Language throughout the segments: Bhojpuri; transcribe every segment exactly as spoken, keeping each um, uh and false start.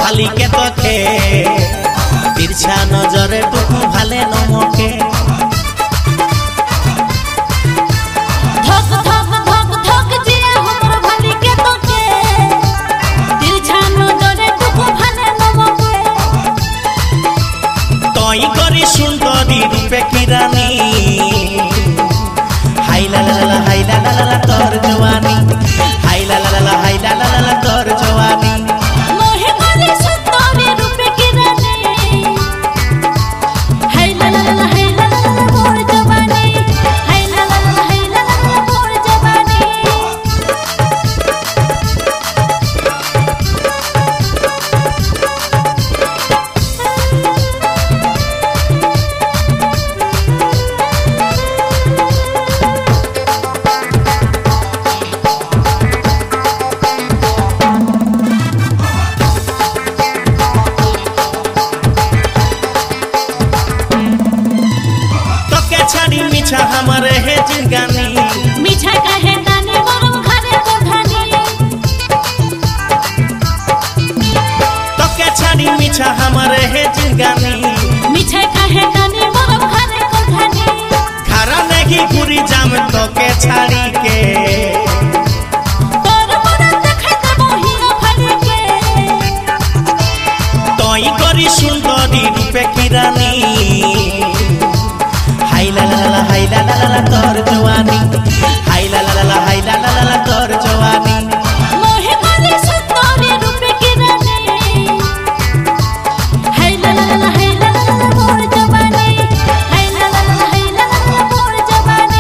भाली के तोखे तिरछा नजरे टुकु भाले नमके धक धक धक धक जिए हमर भाली के तोखे तिरछा नजरे टुकु भाले नमके तोई करी सुंदरी रूपे की रानी हाय ला ला ला हाय ला ला ला तोर जवानी हाय ला ला ला हाय ला ला ला तोर जवानी मोहे करी सुंदरी रूपे की रानी हाय ला ला ला हाय ला ला ला मोर जवानी हाय ला ला ला हाय ला ला ला मोर जवानी मिठा हमारे है जिंगानी मिठा कहे दानी मोर घरे कोठानी तो के छाड़ी मिठा हमारे है जिंगानी मिठा कहे दानी मोर घरे कोठानी खारा नहीं घुरी जाम तो के छाड़ी के तोर मोर देखे देबो हिरो फाड़ी के तोई करी सुंदरी रूपे की रानी हाय ला ला ला हाय ला ला ला तोर जवानी हाय ला ला ला हाय ला ला ला तोर जवानी मोहे करी सुंदरी रूपे की रानी हाय ला ला ला हाय ला ला ला मोर जवानी हाय ला ला ला हाय ला ला ला मोर जवानी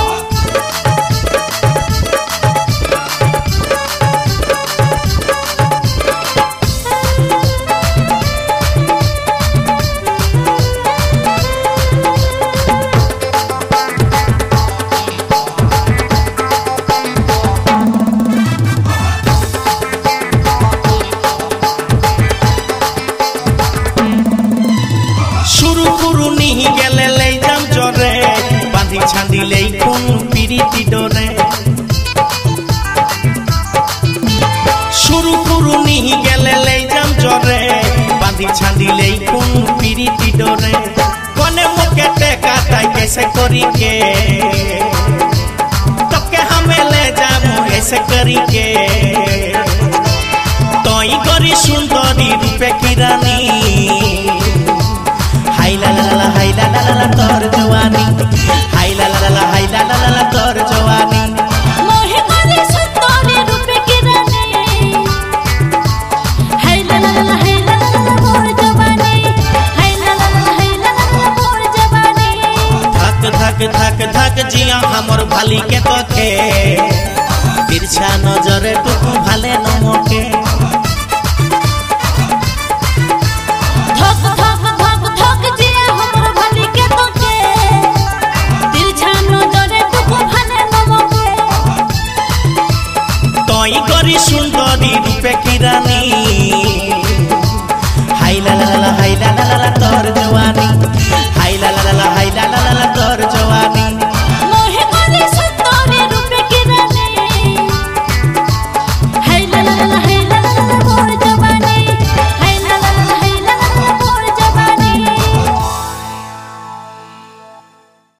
छांदी ले खून पीरीति डोरे शुरू कुरु नहीं गेले ले जम जोरे बांधी छांदी ले खून पीरीति डोरे कोने मुके टेका ताई कैसे करी के तो के हमें ले जामु ऐसे करी के तोई करी सुंदरी रूपे की रानी हाय ला ला ला हाय ला ला ला तोर जवानी हाय ला ला ला हाय ला ला ला तोर जवानी मोहे करी सुंदरी रूपे की रानी हाय ला ला ला हाय ला ला ला मोर जवानी हाय ला ला ला हाय ला ला ला मोर जवानी धक धक धक धक जिया हमर भाली के तोखे तिरछा नजरे